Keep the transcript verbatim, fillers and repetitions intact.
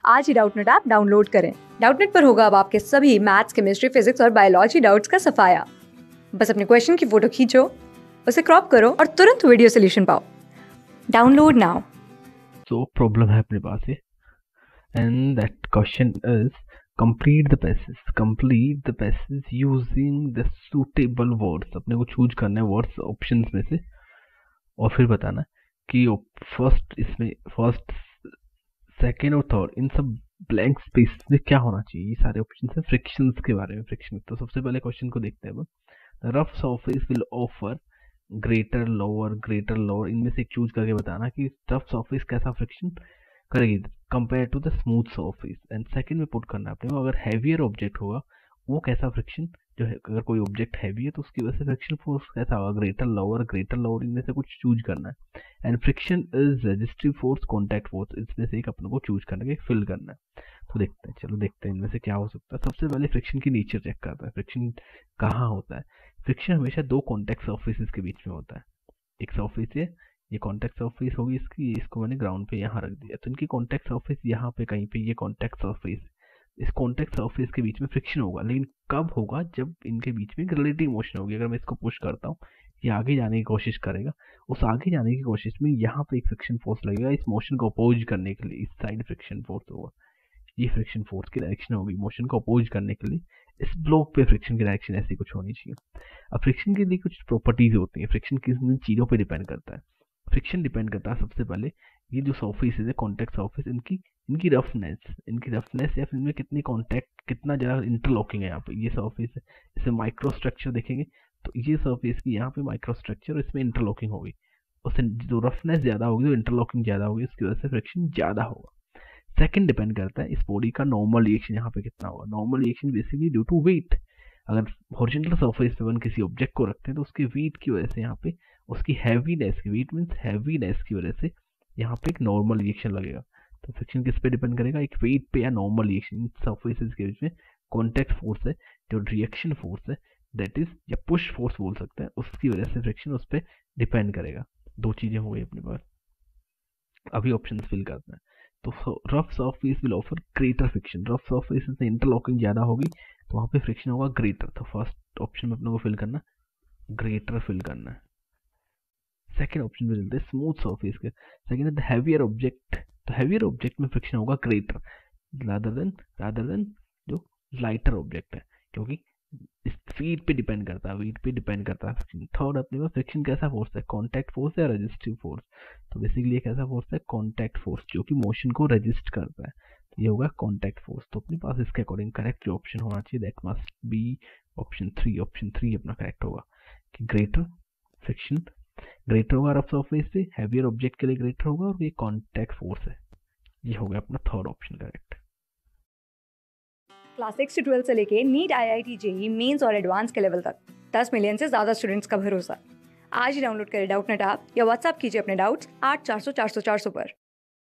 आज ही Doubtnut app download करें। डाउटनट पर होगा अब आपके सभी मैथ्स, केमिस्ट्री, फिजिक्स और बायोलॉजी डाउट्स का सफाया। बस अपने क्वेश्चन की फोटो खींचो, उसे क्रॉप करो और तुरंत वीडियो सोल्यूशन पाओ। Download now. So problem है अपने पास ये, and that question is complete the passage. Complete the passage using the suitable words. अपने को चूज करना है वर्ड्स ऑप्शंस में से और फिर बताना कि फर्स्ट इसमें फर्स्ट सेकेंड और थर्ड इन सब ब्लैंक स्पेस में क्या होना चाहिए। ये सारे ऑप्शन है फ्रिक्शंस के बारे में। फ्रिक्शन, तो सबसे पहले क्वेश्चन को देखते हैं अब। Rough surface will offer greater lower greater lower, इनमें से एक चूज करके बताना कि रफ सरफेस कैसा फ्रिक्शन करेगी compare to the smooth surface. And second में पुट करना अपने को, अगर हैवियर ऑब्जेक्ट होगा वो कैसा फ्रिक्शन जो है, अगर कोई ऑब्जेक्ट हैवी है तो उसकी वजह से फ्रिक्शन फोर्स कैसा होगा, ग्रेटर लोअर ग्रेटर लोअर, इनमें से कुछ चूज करना है। And friction is resistive force contact force, इसमें से एक अपने को चूज करना है, फिल करना है। तो देखते हैं, चलो देखते हैं इनमें से क्या हो सकता है। सबसे पहले फ्रिक्शन की नेचर चेक करता है, फ्रिक्शन कहाँ होता है। फ्रिक्शन हमेशा दो कॉन्टैक्ट सरफेसेस के बीच में होता है। एक सरफेस है, ये कॉन्टैक्ट सरफेस होगी इसकी, इसको मैंने ग्राउंड पे यहाँ रख दिया, तो इनकी कॉन्टैक्ट सरफेस यहाँ पे कहीं पे, ये कॉन्टैक्ट सरफेस, इस कॉन्टैक्ट सरफेस के बीच में फ्रिक्शन होगा। लेकिन कब होगा, जब इनके बीच में रिलेटिव मोशन होगी। अगर मैं इसको पुश करता हूँ, ये आगे जाने की कोशिश करेगा, उस आगे जाने की कोशिश में यहाँ पे एक फ्रिक्शन फोर्स लगेगा इस मोशन को अपोज करने के लिए। इस साइड फ्रिक्शन फोर्स होगा, ये फ्रिक्शन फोर्स की डायरेक्शन होगी मोशन को अपोज करने के लिए। इस ब्लॉक पे फ्रिक्शन की डायरेक्शन ऐसी कुछ होनी चाहिए। अब फ्रिक्शन के लिए कुछ प्रॉपर्टीज होती है। फ्रिक्शन किस चीज़ों पे डिपेंड करता है। फ्रिक्शन डिपेंड करता है सबसे पहले ये जो सरफेस है कॉन्टैक्ट सरफेस, इनकी इनकी रफनेस इनकी रफनेस या फिर इनमें कितनी कॉन्टैक्ट, कितना ज़्यादा इंटरलॉकिंग है। यहाँ पे ये सरफेस है, इसे माइक्रो स्ट्रक्चर देखेंगे तो ये सरफेस की यहाँ पे माइक्रो स्ट्रक्चर, इसमें इंटरलॉकिंग होगी, उससे जो रफनेस ज़्यादा होगी, जो इंटरलॉकिंग ज़्यादा होगी, उसकी वजह से फ्रिक्शन ज़्यादा होगा। सेकंड डिपेंड करता है इस बॉडी का नॉर्मल रिएक्शन यहाँ पे कितना होगा। Normal reaction basically due to weight. अगर हॉरिजॉन्टल सरफेस पे अपन किसी ऑब्जेक्ट को रखते हैं तो उसके वेट की वजह से यहाँ पे उसकी हैवीनेस की, वेट मीन्स हैवीनेस की वजह से यहाँ पे एक नॉर्मल रिएक्शन लगेगा। तो फ्रिक्शन किस पे डिपेंड करेगा, एक वेट पे या नॉर्मल रिएक्शन। सरफेसेस के बीच में कॉन्टैक्ट फोर्स है, जो रिएक्शन फोर्स है दैट इज, या पुश फोर्स बोल सकते हैं, उसकी वजह से फ्रिक्शन उस पर डिपेंड करेगा। दो चीजें हो गई अपने पास। अभी ऑप्शन फिल करते हैं। तो rough surface will offer greater friction, rough surface से इंटरलॉकिंग ज्यादा होगी तो वहां पे फ्रिक्शन होगा ग्रेटर। तो फर्स्ट ऑप्शन में अपने को फिल करना, ग्रेटर फिल करना है। सेकंड ऑप्शन में चलते हैं स्मूथ सरफेस के। सेकंड है द हैवियर ऑब्जेक्ट, तो हैवियर ऑब्जेक्ट में फ्रिक्शन होगा greater rather than rather than जो लाइटर ऑब्जेक्ट है, क्योंकि इस वेट पे डिपेंड करता है, वेट पे डिपेंड करता है फ्रिक्शन। थर्ड अपने पास फ्रिक्शन कैसा फोर्स है, कॉन्टैक्ट फोर्स या रेजिस्टिव फोर्स। तो बेसिकली ये कैसा फोर्स है, कॉन्टैक्ट फोर्स, जो कि मोशन को रेजिस्ट करता है। तो ये होगा कॉन्टैक्ट फोर्स। तो अपने पास इसके अकॉर्डिंग करेक्ट जो ऑप्शन होना चाहिए that must be option three. Option three अपना करेक्ट होगा कि ग्रेटर फ्रिक्शन, ग्रेटर होगा रफ सरफेस से, हैवियर ऑब्जेक्ट के लिए ग्रेटर होगा, और ये कॉन्टैक्ट फोर्स है। ये हो गया अपना third option correct. Class six से ट्वेल्थ से लेके NEET, I I T JEE, mains और एडवांस के लेवल तक दस मिलियन से ज्यादा स्टूडेंट्स का भरोसा। आज ही डाउनलोड करें डाउटनट ऐप या व्हाट्सएप कीजिए अपने डाउट्स आठ चार सौ चार सौ चार सौ पर।